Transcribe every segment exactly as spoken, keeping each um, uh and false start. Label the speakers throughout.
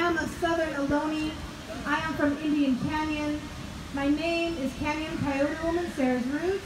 Speaker 1: am a Southern Ohlone. I am from Indian Canyon. My name is Canyon Coyote Woman Sarah's Roots.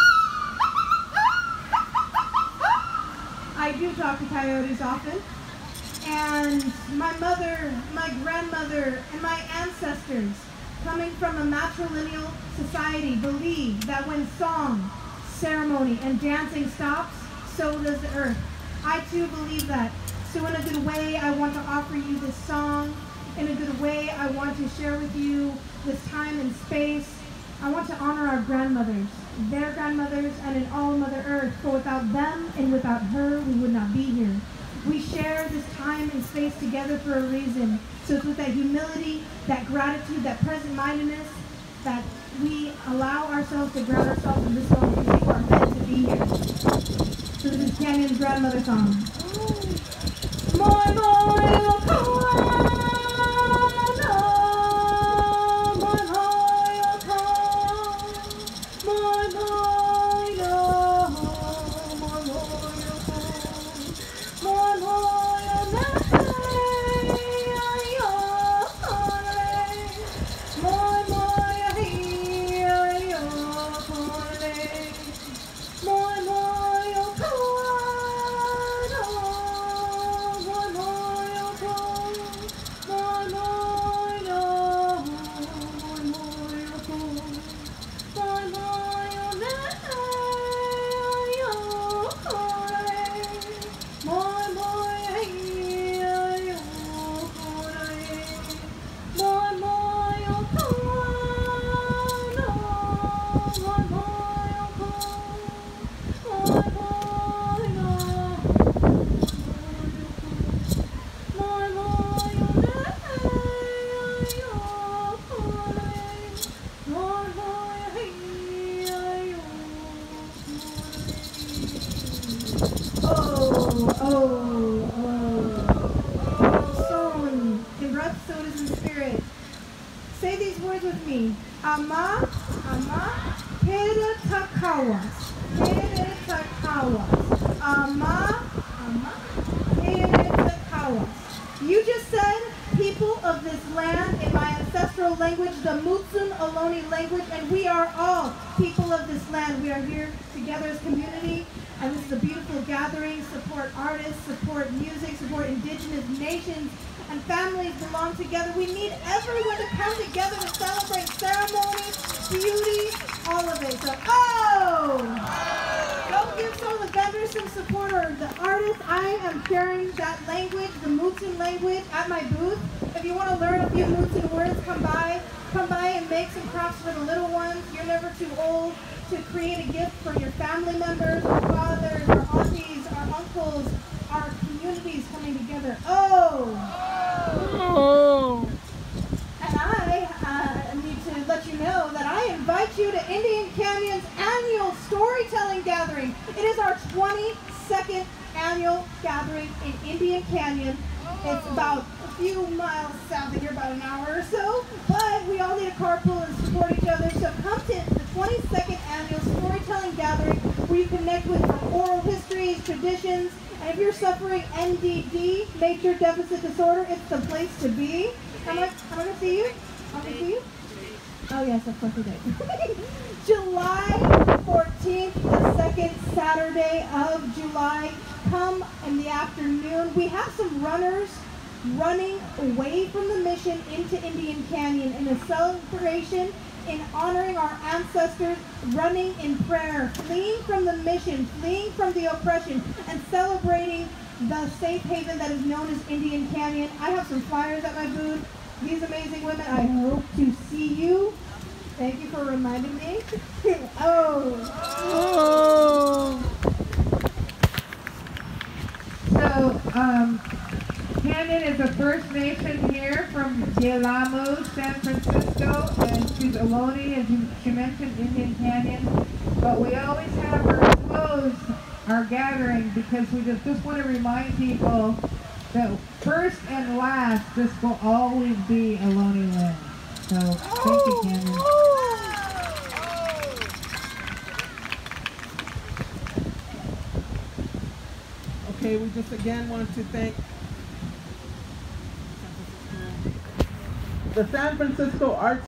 Speaker 1: I do talk to coyotes often. And my mother, my grandmother, and my ancestors, coming from a matrilineal society, believe that when song, ceremony, and dancing stops, so does the earth. I too believe that. So in a good way, I want to offer you this song. In a good way, I want to share with you this time and space. I want to honor our grandmothers, their grandmothers, and in all Mother Earth, for without them and without her, we would not be here. We share this time and space together for a reason. So it's with that humility, that gratitude, that present-mindedness, that we allow ourselves to ground ourselves in this moment because you are meant to be here. So this is Canyon's grandmother song. Moi, moi, oh, Ama, ama, Hiratakawas, Hiratakawas, ama, ama, Hiratakawas. You just said people of this land in my ancestral language, the Mutsun Ohlone language, and we are all people of this land. We are here together as community, and this is a beautiful gathering. Support artists, support music, support indigenous nations, and families belong together. We need everyone to come together to celebrate ceremony, beauty, all of it. So, oh! Go give some of the vendors some support, or the artists. I am sharing that language, the Mutsun language, at my booth. If you want to learn a few Mutsun words, come by. Come by and make some crafts for the little ones. You're never too old to create a gift for your family members, our fathers, our aunties, our uncles, our communities coming together. Oh!
Speaker 2: Oh.
Speaker 1: And I uh, need to let you know that I invite you to Indian Canyon's annual storytelling gathering. It is our twenty-second annual gathering in Indian Canyon. It's about a few miles south of here, about an hour or so, but we all need a carpool and support each other. So come to the twenty-second annual storytelling gathering where you connect with oral histories, traditions, and if you're suffering N D D, nature deficit disorder, it's the place to be. Am I, am I going to see you? Am I going to see you? Oh yes, of course we did. July fourteenth, the second Saturday of July. Come in the afternoon. We have some runners running away from the mission into Indian Canyon in a celebration in honoring our ancestors, running in prayer, fleeing from the mission, fleeing from the oppression, and celebrating the safe haven that is known as Indian Canyon. I have some flyers at my booth. These amazing women, I hope to see you. Thank you for reminding me. Oh.
Speaker 2: Oh.
Speaker 3: So, um, Canyon is a First Nation here from Yelamu, San Francisco, and she's Ohlone, as you, she mentioned, Indian Canyon. But we always have her close our gathering because we just, just want to remind people that first and last, this will always be Ohlone land. So, thank you, Canyon.
Speaker 4: Okay, we just again want to thank The San Francisco Arts